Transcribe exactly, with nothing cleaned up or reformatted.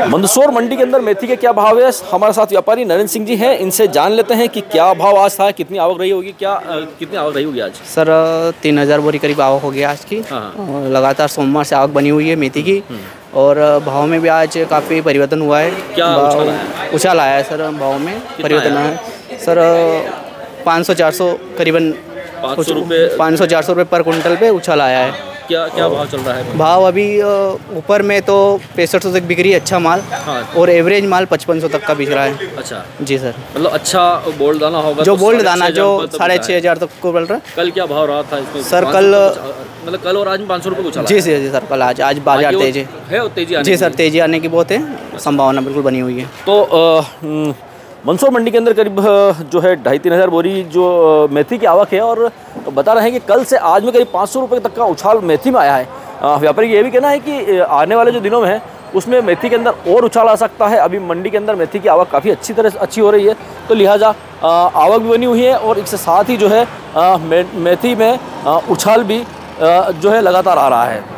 मंदसौर मंडी के अंदर मेथी के क्या भाव है, हमारे साथ व्यापारी नरेंद्र सिंह जी हैं, इनसे जान लेते हैं कि क्या भाव आज था, कितनी आवक रही होगी, क्या कितनी आवक रही होगी आज। सर तीन हज़ार बोरी करीब आवक हो गया आज की। हाँ। लगातार सोमवार से आवक बनी हुई है मेथी की, और भाव में भी आज काफ़ी परिवर्तन हुआ है। क्या उछाल आया है सर, भाव में परिवर्तन आया है सर। पाँच सौ चार सौ करीबन पाँच सौ रुपये पाँच सौ चार सौ रुपये पर कुंटल पे उछाल आया है। क्या क्या भाव चल रहा है? भाव अभी ऊपर में तो पैंसठ सौ तक बिक रही है अच्छा माल। हाँ। और एवरेज माल पचपन सौ तक का बिक रहा है। अच्छा जी सर, मतलब अच्छा बोल्ड दाना होगा जो तो बोल्ड दाना जो साढ़े छः हज़ार तक को मिल रहा है। कल क्या भाव रहा था इसमें सर? कल मतलब कल और आज में पाँच सौ रुपये कुछ जी जी जी सर, कल आज आज बाजार तेज है तेजी जी सर, तेजी आने की बहुत है संभावना बिल्कुल बनी हुई है। तो मंदसौर मंडी के अंदर करीब जो है ढाई तीन हज़ार बोरी जो मेथी की आवक है, और बता रहे हैं कि कल से आज में करीब पाँच सौ रुपये तक का उछाल मेथी में आया है। व्यापारी ये भी कहना है कि आने वाले जो दिनों में है उसमें मेथी के अंदर और उछाल आ सकता है। अभी मंडी के अंदर मेथी की आवक काफ़ी अच्छी तरह से अच्छी हो रही है, तो लिहाजा आवक भी बनी हुई है, और इसके साथ ही जो है मे, मेथी में उछाल भी जो है लगातार आ रहा है।